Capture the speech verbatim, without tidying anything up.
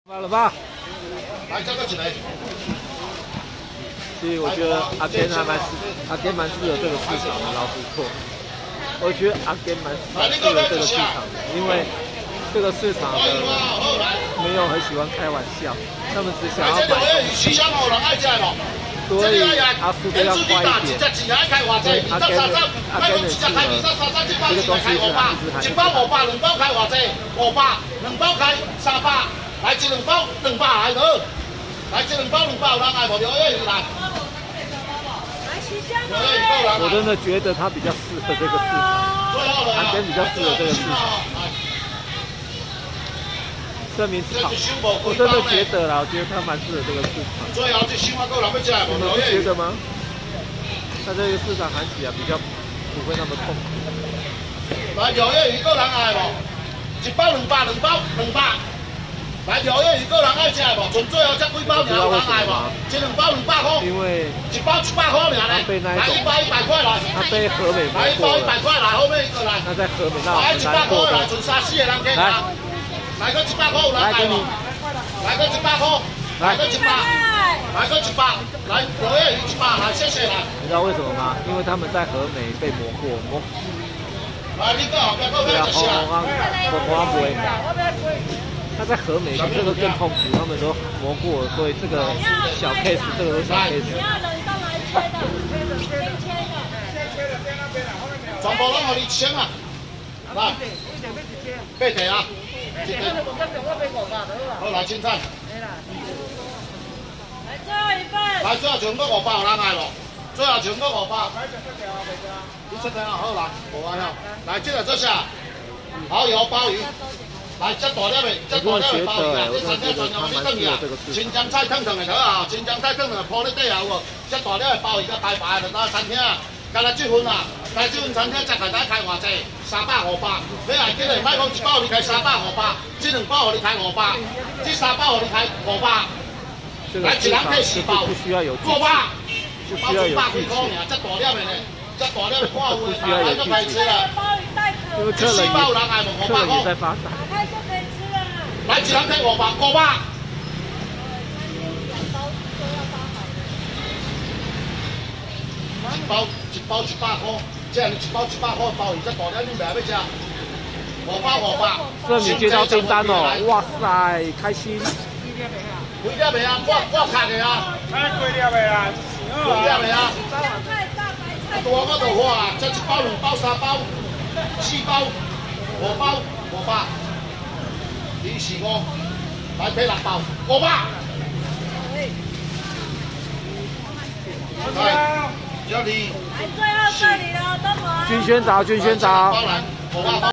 发了吧？ 来，这个起来。 其实我觉得阿根还蛮适，阿根蛮适合这个市场的，老实说，我觉得阿根蛮适合这个市场的，因为这个市场的没有很喜欢开玩笑，他们只想要买东西，所以阿叔都要快一点。所以阿根阿根的适合这个东西是还是还是。一包五百，两包开偌济？五百，两包开三百，来一两包，两百来好。来这两包两包有人爱无？刘月来。我真的觉得他比较适合这个市场，阿根比较适合这个市场。证明好，我真的觉得啦，我觉得他蛮适合这个市场。最后这新花够人要吃的，你们不觉得吗？他这个市场喊起来比较不会那么痛苦。来六月鱼够人爱无？一包两百，两包两百。来六月鱼够人爱吃无？剩最后这几包尔有人爱无？一两包两百块。因为一包一百块尔咧。来一包一百块来。他被和美来一包一百块来，后面一个来。他在和美那很难过的。来剩三四个人给他。来个一百块有人爱无？来个一百块。来个一百。来个一百。来六月鱼一百，来谢谢来。你知道为什么吗？因为他们在和美被磨过，磨。来你个后边后面一下。我我我不会。他在和美比这个更痛苦，他们都磨过，所以这个小 case， 这个都小 case。你要人到来切的，切的，切的，切的，在那边了，后面没有。全部拢互你签啊！来，八题啊！好，来青菜。来最后一份。来最后全部五百，有人爱无？最后全部五百。你七条好来，无爱吼。来，这个做啥？蚝油鲍鱼。来，这大粒的，这大粒的鲍鱼啊！你餐厅专用，你等去啊！新疆菜烫烫的好啊！新疆菜烫烫铺在底啊，有无？这大粒的鲍鱼甲白白的，咱餐厅啊，干来这份啊，干这份餐厅才开单开偌济？三百五百，你来今日卖讲一包你开三百五百，这两包你开五百，这三包你开五百。来，一人配四包，五百，一包一百几块尔，这大粒的呢，这大粒的看有的，来就开吃了。因为客人也客人也在发展。来，一人开五百，五百。一包一包一百块，这样一包一百块鲍鱼，这大粒你袂要吃？五百五百。这你接到订单哦，哇塞，开心。几粒未啊？我我卡的啊。哎，几粒未啊？几粒未啊？大我就话啊，这一包两包三包。四包、五包、五百，二四五，来配六包，五百。来，这里。来最后这里了，都好。军宣找，军宣找。